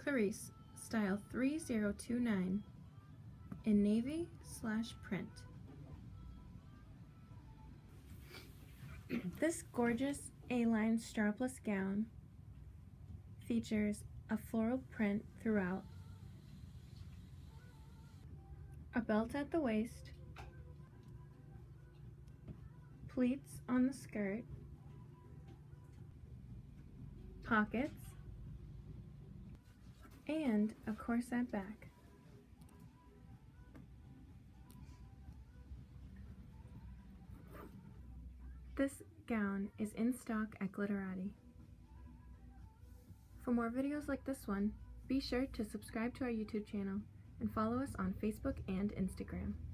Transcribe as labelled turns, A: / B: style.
A: Clarisse, style 3029, in navy/print. This gorgeous A-line strapless gown features a floral print throughout, a belt at the waist, pleats on the skirt, pockets, and a corset back. This gown is in stock at Glitterati. For more videos like this one, be sure to subscribe to our YouTube channel and follow us on Facebook and Instagram.